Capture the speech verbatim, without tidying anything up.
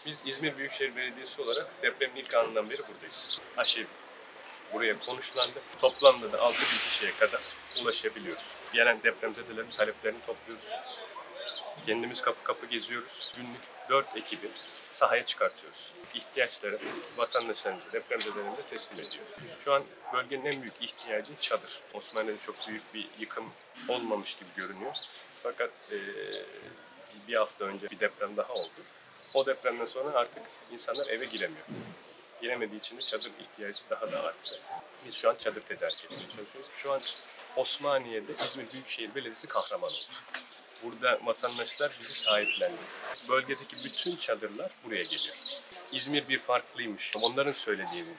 Biz İzmir Büyükşehir Belediyesi olarak depremin ilk anından beri buradayız. Aşevi buraya konuşlandı. Toplamda da altı bin kişiye kadar ulaşabiliyoruz. Gelen depremzedelerin taleplerini topluyoruz. Kendimiz kapı kapı geziyoruz. Günlük dört ekibi sahaya çıkartıyoruz. İhtiyaçları vatandaşlarımıza, depremzedelerimize teslim ediyor. Şu an bölgenin en büyük ihtiyacı çadır. Osmaniye'de çok büyük bir yıkım olmamış gibi görünüyor. Fakat e, bir hafta önce bir deprem daha oldu. O depremden sonra artık insanlar eve giremiyor. Giremediği için de çadır ihtiyacı daha da arttı. Biz şu an çadır tedarik etmeye çalışıyoruz. Şu an Osmaniye'de İzmir Büyükşehir Belediyesi kahraman oldu. Burada vatandaşlar bizi sahiplendi. Bölgedeki bütün çadırlar buraya geliyor. İzmir bir farklıymış. Onların söylediği bu.